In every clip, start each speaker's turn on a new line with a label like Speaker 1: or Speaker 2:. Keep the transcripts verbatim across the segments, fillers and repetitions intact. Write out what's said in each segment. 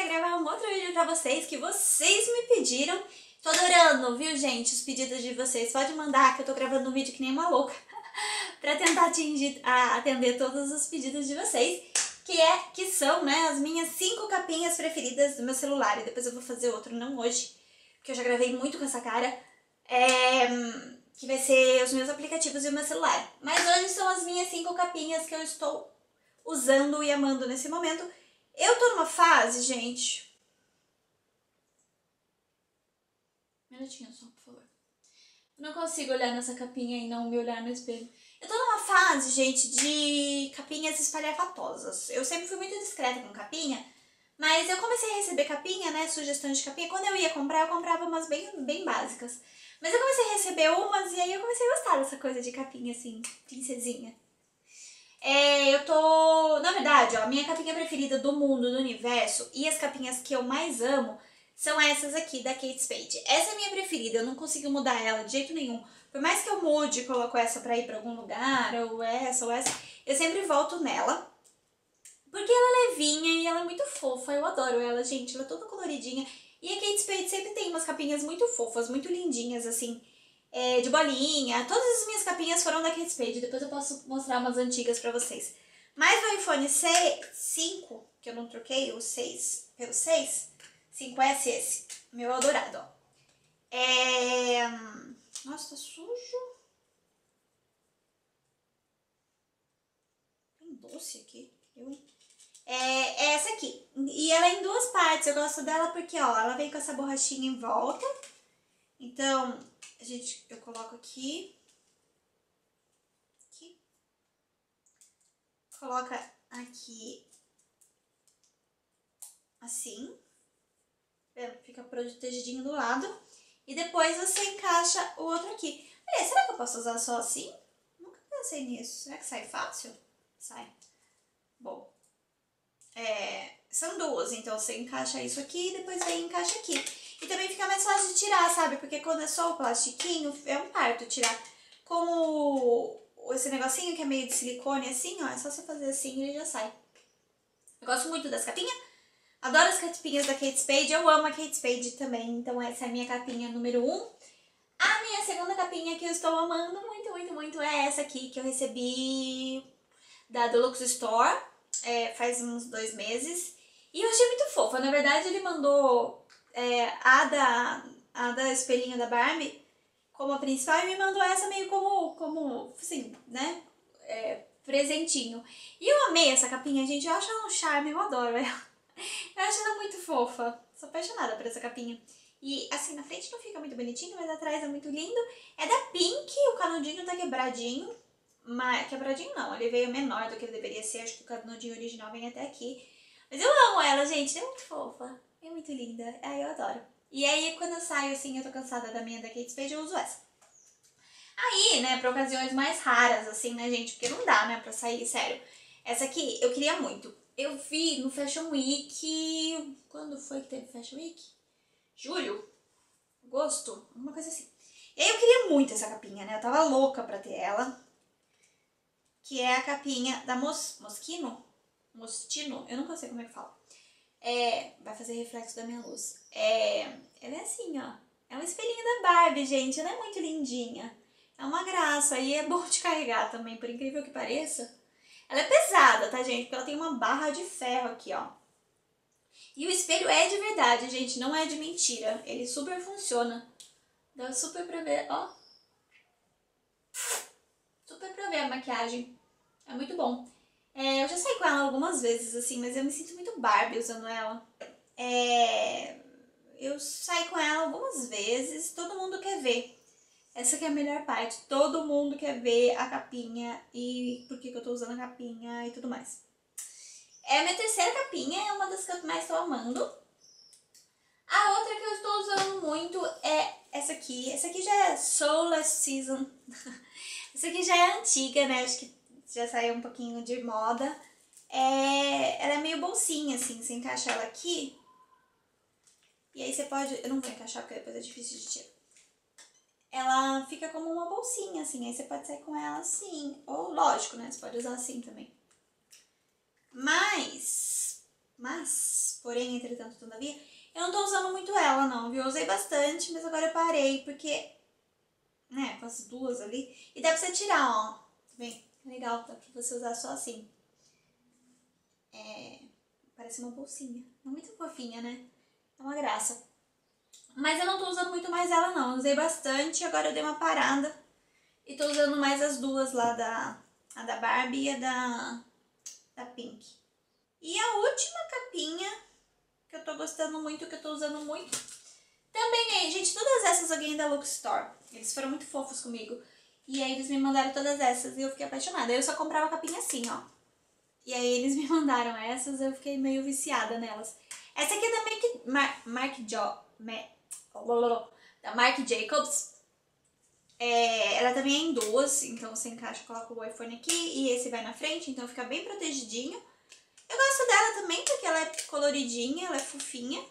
Speaker 1: gravar um outro vídeo pra vocês que vocês me pediram. Tô adorando, viu, gente, os pedidos de vocês. Pode mandar que eu tô gravando um vídeo que nem uma louca pra tentar atingir, a, atender todos os pedidos de vocês, que, é, que são, né, as minhas cinco capinhas preferidas do meu celular. E depois eu vou fazer outro, não hoje, porque eu já gravei muito com essa cara, é, que vai ser os meus aplicativos e o meu celular. Mas hoje são as minhas cinco capinhas que eu estou usando e amando nesse momento. Eu tô numa fase, gente... Um minutinho só, por favor. Eu não consigo olhar nessa capinha e não me olhar no espelho. Eu tô numa fase, gente, de capinhas espalhafatosas. Eu sempre fui muito discreta com capinha, mas eu comecei a receber capinha, né, sugestões de capinha. Quando eu ia comprar, eu comprava umas bem, bem básicas. Mas eu comecei a receber umas e aí eu comecei a gostar dessa coisa de capinha, assim, princesinha. É, eu tô... Na verdade, ó, a minha capinha preferida do mundo, do universo, e as capinhas que eu mais amo são essas aqui, da Kate Spade. Essa é a minha preferida, eu não consigo mudar ela de jeito nenhum. Por mais que eu mude e coloco essa pra ir pra algum lugar, ou essa, ou essa, eu sempre volto nela. Porque ela é levinha e ela é muito fofa, eu adoro ela, gente, ela é toda coloridinha. E a Kate Spade sempre tem umas capinhas muito fofas, muito lindinhas, assim, é, de bolinha. Todas as minhas capinhas foram da Kate Spade, depois eu posso mostrar umas antigas pra vocês. Mas no iPhone cinco, que eu não troquei, o seis pelo seis... cinco S esse, meu adorado, ó. É... Nossa, tá sujo. Tem doce aqui. Eu... É, é essa aqui. E ela é em duas partes. Eu gosto dela porque, ó, ela vem com essa borrachinha em volta. Então, a gente, eu coloco aqui. Aqui. Coloca aqui. Assim. Fica protegidinho do lado. E depois você encaixa o outro aqui. Olha, será que eu posso usar só assim? Nunca pensei nisso. Será que sai fácil? Sai. Bom. É, são duas, então você encaixa isso aqui e depois aí encaixa aqui. E também fica mais fácil de tirar, sabe? Porque quando é só o plastiquinho, é um parto tirar. Como esse negocinho que é meio de silicone assim, ó, é só você fazer assim e ele já sai. Eu gosto muito das capinhas. Adoro as capinhas da Kate Spade, eu amo a Kate Spade também, então essa é a minha capinha número um. A minha segunda capinha que eu estou amando muito, muito, muito é essa aqui, que eu recebi da Deluxe Store, é, faz uns dois meses. E eu achei muito fofa, na verdade ele mandou é, a, da, a da espelhinho da Barbie como a principal e me mandou essa meio como, como assim, né, é, presentinho. E eu amei essa capinha, gente, eu acho ela um charme, eu adoro ela. Eu acho ela muito fofa. Sou apaixonada por essa capinha. E assim, na frente não fica muito bonitinho, mas atrás é muito lindo. É da Pink, o canudinho tá quebradinho. Mas quebradinho não, ele veio menor do que ele deveria ser. Acho que o canudinho original vem até aqui. Mas eu amo ela, gente. É muito fofa. É muito linda. Ai, eu adoro. E aí, quando eu saio assim, eu tô cansada da minha da Kate Spade, eu uso essa. Aí, né, pra ocasiões mais raras, assim, né, gente? Porque não dá, né, pra sair, sério. Essa aqui, eu queria muito. Eu vi no Fashion Week... Quando foi que teve Fashion Week? Julho? Agosto? Alguma coisa assim. E aí eu queria muito essa capinha, né? Eu tava louca pra ter ela. Que é a capinha da Mos... Moschino? Mostino? Eu nunca sei como é que fala. É... Vai fazer reflexo da minha luz. É... Ela é assim, ó. É um espelhinho da Barbie, gente. Ela é muito lindinha. É uma graça. E é bom de carregar também, por incrível que pareça. Ela é pesada, tá, gente? Porque ela tem uma barra de ferro aqui, ó. E o espelho é de verdade, gente. Não é de mentira. Ele super funciona. Dá super pra ver, ó. Super pra ver a maquiagem. É muito bom. É, eu já saí com ela algumas vezes, assim, mas eu me sinto muito Barbie usando ela. É, eu saí com ela algumas vezes. Todo mundo quer ver. Essa que é a melhor parte. Todo mundo quer ver a capinha e por que que eu tô usando a capinha e tudo mais. É a minha terceira capinha, é uma das que eu mais tô amando. A outra que eu estou usando muito é essa aqui. Essa aqui já é So Last Season. Essa aqui já é antiga, né? Acho que já saiu um pouquinho de moda. É... Ela é meio bolsinha, assim. Você encaixa ela aqui. E aí você pode... Eu não vou encaixar porque depois é difícil de tirar. Ela fica como uma bolsinha, assim, aí você pode sair com ela assim, ou lógico, né, você pode usar assim também. Mas, mas, porém, entretanto, todavia, eu não tô usando muito ela, não, viu? Eu usei bastante, mas agora eu parei, porque, né, com as duas ali, e dá pra você tirar, ó, tá bem? Legal, dá pra você usar só assim. É, parece uma bolsinha, não muito fofinha, né? É uma graça. Mas eu não tô usando muito mais ela, não, eu usei bastante, agora eu dei uma parada, e tô usando mais as duas lá, da, a da Barbie e a da, da Pink. E a última capinha, que eu tô gostando muito, que eu tô usando muito, também é, gente, todas essas eu ganhei da Look Store. Eles foram muito fofos comigo. E aí eles me mandaram todas essas e eu fiquei apaixonada. Eu só comprava capinha assim, ó. E aí eles me mandaram essas, eu fiquei meio viciada nelas. Essa aqui é da Marc, Mar, Marc Jo, Ma, da Marc Jacobs. É, ela também é em duas, então você encaixa, coloca o iPhone aqui e esse vai na frente, então fica bem protegidinho. Eu gosto dela também porque ela é coloridinha, ela é fofinha.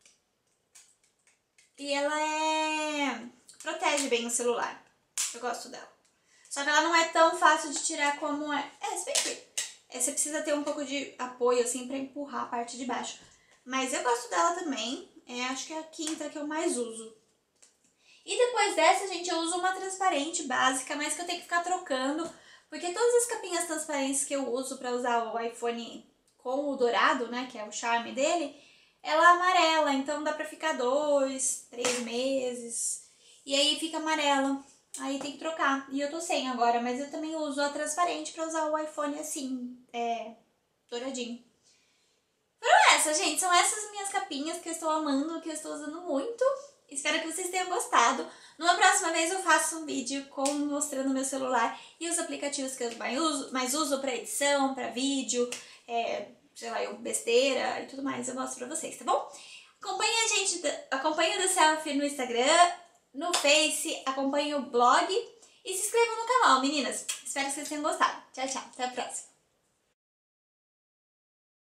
Speaker 1: E ela é... protege bem o celular. Eu gosto dela. Só que ela não é tão fácil de tirar como é... É, se bem que é, você precisa ter um pouco de apoio, assim, pra empurrar a parte de baixo. Mas eu gosto dela também. É, acho que é a quinta que eu mais uso. E depois dessa, gente, eu uso uma transparente básica, mas que eu tenho que ficar trocando. Porque todas as capinhas transparentes que eu uso pra usar o iPhone com o dourado, né, que é o charme dele, ela é amarela, então dá pra ficar dois, três meses. E aí fica amarela. Aí tem que trocar. E eu tô sem agora, mas eu também uso a transparente pra usar o iPhone assim, é, douradinho. Foram essas, gente. São essas minhas capinhas que eu estou amando, que eu estou usando muito. Espero que vocês tenham gostado. Numa próxima vez eu faço um vídeo com, mostrando o meu celular e os aplicativos que eu mais uso, mais uso pra edição, pra vídeo, é, sei lá, eu besteira e tudo mais. Eu mostro pra vocês, tá bom? Acompanhe a gente, acompanhe o The Selfie no Instagram, no Face, acompanhe o blog e se inscrevam no canal, meninas. Espero que vocês tenham gostado. Tchau, tchau. Até a próxima.